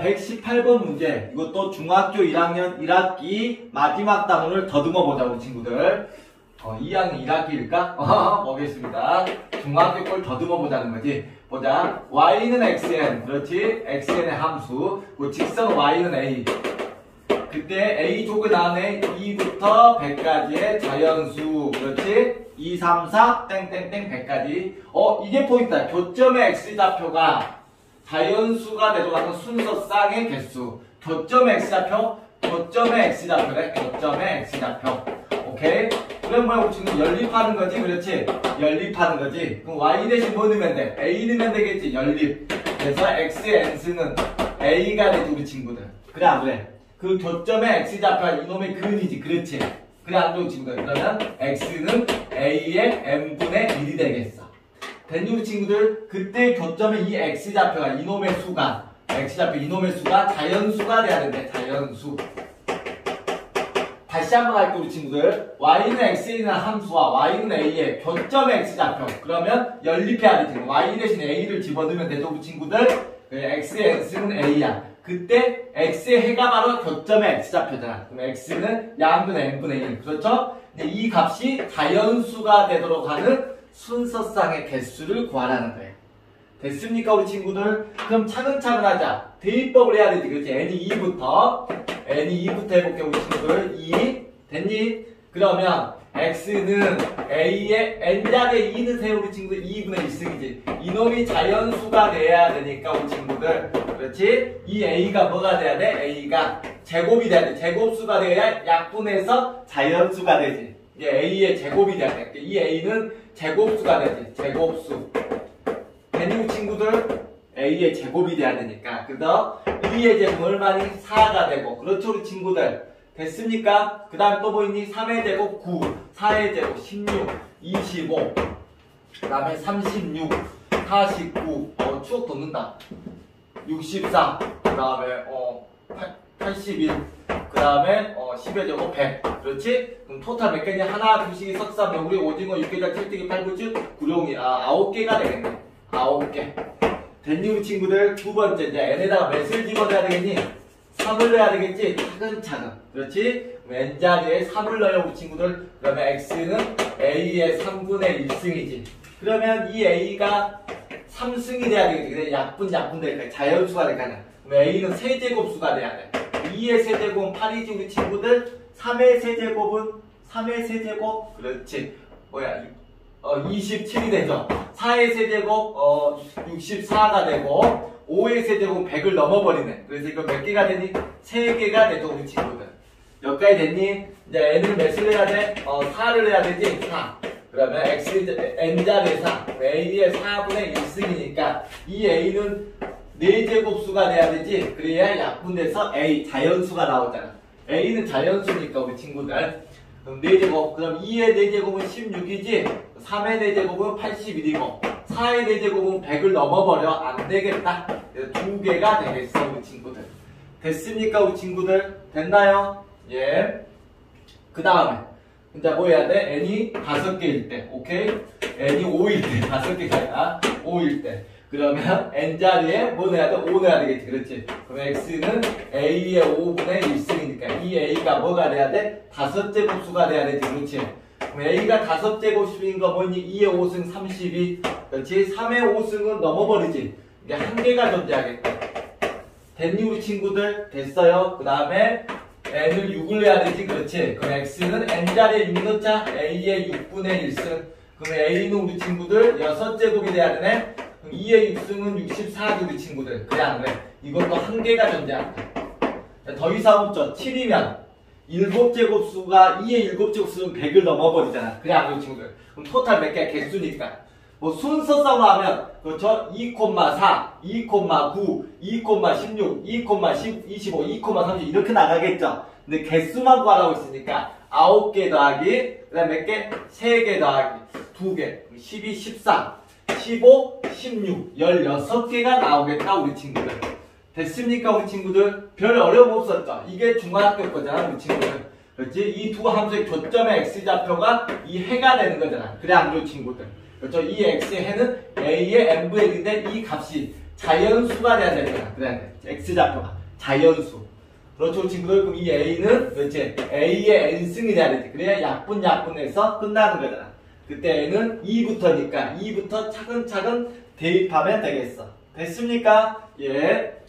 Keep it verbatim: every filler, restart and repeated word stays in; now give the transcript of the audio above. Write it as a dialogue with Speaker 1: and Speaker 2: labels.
Speaker 1: 백십팔 번 문제. 이것도 중학교 일 학년 일 학기 마지막 단원을 더듬어 보자, 우리 친구들. 어, 이 학년 일 학기일까? 어, 보겠습니다. 중학교 걸 더듬어 보자는 거지. 보자. y는 xn. 그렇지? xn의 함수. 그 직선 y는 a. 그때 a족은 안에 이부터 백까지의 자연수. 그렇지? 이, 삼, 사, 땡땡땡 백까지. 어, 이게 포인트다. 교점의 x좌표가 자연수가 되도록하는 순서쌍의 개수. 교점의 x좌표, 교점의 x좌표래. 교점의 x좌표. 오케이? 그럼 뭐야, 지금 연립하는 거지, 그렇지? 연립하는 거지. 그럼 y 대신 뭐 넣으면 돼? a 넣으면 되겠지, 연립. 그래서 xn수는 a가 되지, 우리 친구들. 그래, 안 그래? 그 교점의 x좌표가 이놈의 근이지, 그렇지? 그래, 안 돼, 친구들. 그러면 x는 a의 n분의 일이 되겠어. 됐니, 우리 친구들? 그때 교점의 이 x좌표가 이놈의 수가, x좌표 이놈의 수가 자연수가 돼야 된대, 자연수. 다시 한번 할게, 우리 친구들. y는 x이라는 함수와 y는 a의 교점의 x좌표. 그러면 연립해야 되지. y 대신 a를 집어넣으면 되죠, 우리 친구들? x의 n수는 a야. 그때 x의 해가 바로 교점의 x좌표잖아. 그럼 x는 양분의 n분의 일. 그렇죠? 근데 이 값이 자연수가 되도록 하는 순서쌍의 개수를 구하라는 거예요. 됐습니까, 우리 친구들? 그럼 차근차근 하자. 대입법을 해야 되지. 그렇지? n이 이부터. n이 이부터 해볼게, 우리 친구들. 이. 됐니? 그러면 x는 a의 n자리에 이 넣으세요, 우리 친구들. 이분의 일 승이지. 이놈이 자연수가 돼야 되니까, 우리 친구들. 그렇지? 이 a가 뭐가 돼야 돼? a가 제곱이 돼야 돼. 제곱수가 돼야 약분해서 자연수가 되지. 이게 a의 제곱이 돼야 돼. 이 a는 제곱수가 되지. 제곱수. 됐니, 친구들? a의 제곱이 돼야 되니까. 그래서 이의 제곱은 얼마니? 사가 되고. 그렇죠, 우리 친구들? 됐습니까? 그 다음 또 뭐 있니? 삼의 제곱 구, 사의 제곱 십육, 이십오, 그 다음에 삼십육, 사십구, 어, 추억 돋는다. 육십사, 그 다음에 어, 팔십일, 그 다음에 어, 십의 제곱 백. 그렇지? 그럼 토탈 몇 개냐? 하나, 두식이, 석삼, 명구리, 오징어, 육개장, 칠뜨기, 팔구주, 구룡이. 아, 아홉 개가 되겠네. 아홉 개. 됐니, 우리 친구들? 두 번째, 이제 n에다가 몇을 집어넣어야 되겠니? 삼을 넣어야 되겠지? 차근차근. 그렇지? n자리에 삼을 넣어요, 우리 친구들. 그러면 x는 a의 삼분의 일 승이지. 그러면 이 a가 삼 승이 돼야 되겠지. 그래, 약분, 약분 될까? 자연수가 될까? 그럼 a는 세제곱수가 돼야 돼. 이의 세제곱은 팔이지, 우리 친구들. 삼의 세제곱은 삼의 세제곱. 그렇지. 뭐야? 어, 이십칠이 되죠. 사의 세제곱, 어, 육십사가 되고, 오의 세제곱은 백을 넘어버리네. 그래서 이거 몇 개가 되니? 세 개가 되죠, 우리 친구들. 여기까지 됐니? 이제 n을 몇을 해야 돼? 어, 사를 해야 되지? 사. 그러면 x, n자리에 사. a의 사분의 일 승이니까 이 a는 네 제곱수가 돼야 되지? 그래야 약분돼서 a, 자연수가 나오잖아. a는 자연수니까, 우리 친구들. 그럼 네 제곱. 그럼 이의 네 제곱은 십육이지? 삼의 네 제곱은 팔십일이고, 사의 네 제곱은 백을 넘어버려. 안 되겠다. 그래서 두 개가 되겠어, 우리 친구들. 됐습니까, 우리 친구들? 됐나요? 예. 그 다음에, 이제 뭐 해야 돼? n이 다섯 개일 때. 오케이? n이 오일 때. 다섯 개가 아니라 오일 때. 그러면 n자리에 뭐 넣어야 돼? 오 넣어야 되겠지. 그렇지? 그럼 x는 a의 오분의 일 승이니까 이 a가 뭐가 돼야 돼? 다섯 제곱수가 돼야 되지. 그렇지? 그럼 a가 다섯 제곱수인 거 뭐니? 이의 오 승 삼십이. 그렇지? 삼의 오 승은 넘어버리지. 이게 한 개가 존재하겠다. 됐니, 우리 친구들? 됐어요. 그 다음에 n을 육을 내야 되지. 그렇지? 그럼 x는 n자리에 육 넣자. a의 육분의 일 승. 그럼 a는 우리 친구들 여섯 제곱이 돼야 되네. 그럼 이의 육 승은 육십사지, 우리 친구들. 그래, 안 그래? 이것도 한 개가 존재한다. 더 이상 없죠. 칠이면 일곱 제곱수가 이의 일곱 제곱수는 백을 넘어버리잖아. 그래, 안 그래, 친구들? 그럼 토탈 몇 개야? 개수니까. 뭐 순서쌍으로 하면 그렇죠? 이, 사, 이, 구, 이, 십육, 이, 십, 이십오, 이, 삼십 이렇게 나가겠죠? 근데 개수만 구하라고 했으니까 아홉 개 더하기, 그 다음 몇 개? 세 개 더하기, 두 개, 십이, 십삼, 십오, 십육, 열여섯 개가 나오겠다, 우리 친구들. 됐습니까, 우리 친구들? 별 어려움 없었죠? 이게 중학교 거잖아, 우리 친구들. 그렇지? 이 두 함수의 교점의 x좌표가 이 해가 되는 거잖아. 그래, 안 그래, 친구들? 그렇죠? 이 x의 해는 a의 n분의 일인데 이 값이 자연수가 돼야 되잖아. 그래, x좌표가 자연수. 그렇죠, 친구들. 그럼 이 a는 그렇지 a의 n승이 돼야 되지. 그래야 약분 약분에서 끝나는 거잖아. 그때 n은 이부터니까 이부터 차근차근 대입하면 되겠어. 됐습니까? 예.